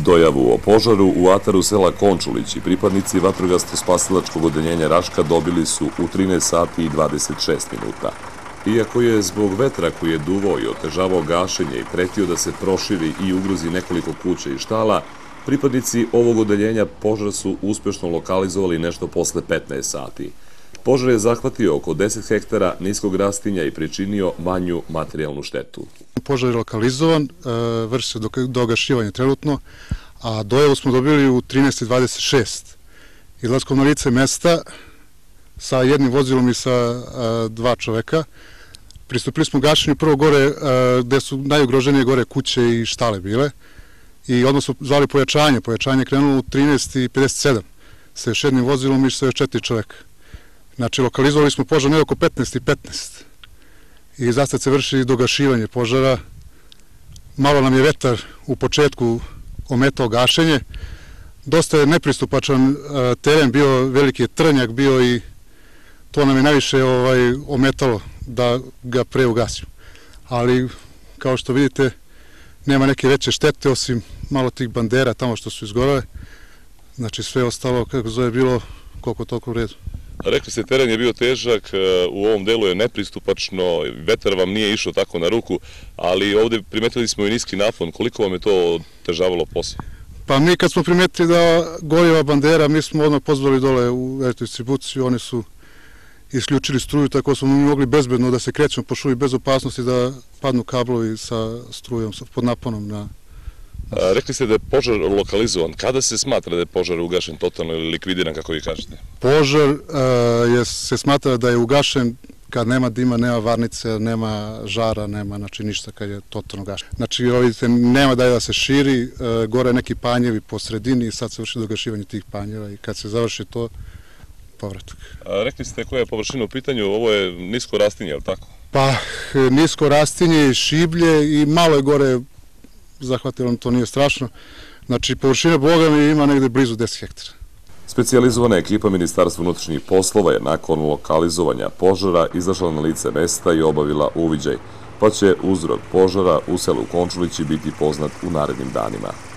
Dojavu o požaru u ataru sela Končulić i pripadnici vatrogasno-spasilačkog odeljenja Raška dobili su u 13 sati i 26 minuta. Iako je zbog vetra koji je duvao i otežavao gašenje i pretio da se proširi i ugrozi nekoliko kuća i štala, pripadnici ovog odeljenja požar su uspešno lokalizovali nešto posle 15 sati. Požar je zahvatio oko 10 hektara niskog rastinja i pričinio manju materijalnu štetu. Požar je lokalizovan, vrši se dogašivanje trenutno, a dojavu smo dobili u 13:26. Izlaskom na lice mesta sa jednim vozilom i sa 2 čoveka. Pristupili smo gašenju prvo gore, gde su najugroženije gore kuće i štale bile, i odmah smo zvali pojačanje. Pojačanje je krenulo u 13:57 sa još jednim vozilom i sa još 4 čoveka. Znači, lokalizovali smo požar ne oko 15:15 i zasad se vrši dogašivanje požara. Malo nam je vetar u početku ometao gašenje. Dosta je nepristupačan teren bio, veliki je trnjak bio i to nam je najviše ometalo da ga pre ugasimo. Ali, kao što vidite, nema neke veće štete osim malo tih bandera tamo što su izgorale. Znači, sve ostalo, kako zove, bilo koliko toliko u redu. Rekli ste, teren je bio težak, u ovom delu je nepristupačno, vetar vam nije išao tako na ruku, ali ovde primetili smo i niski napon. Koliko vam je to otežavalo posao? Pa mi kad smo primetili da gori ova bandera, mi smo odmah pozvali dole u elektrodistribuciju, oni su isključili struju, tako smo mi mogli bezbedno da se krećemo po šumi bez opasnosti da padnu kablovi sa strujom, pod naponom na... Rekli ste da je požar lokalizovan. Kada se smatra da je požar ugašen totalno ili likvidiran, kako vi kažete? Požar se smatra da je ugašen kad nema dima, nema varnice, nema žara, nema ništa, kad je totalno ugašen. Znači, vidite, nema da se širi, gore neki panjevi po sredini i sad se vrši dogašivanje tih panjeva i kad se završi to, povratak. Rekli ste koja je površina u pitanju, ovo je nisko rastinje, je li tako? Pa, nisko rastinje, šiblje i malo je gore zahvatilo, to nije strašno. Znači, površina Boga mi ima negde blizu 10 hektara. Specijalizovana ekipa Ministarstva unutrašnjih poslova je nakon lokalizovanja požara izašla na lice mesta i obavila uviđaj, pa će uzrok požara u selu Končulići biti poznat u narednim danima.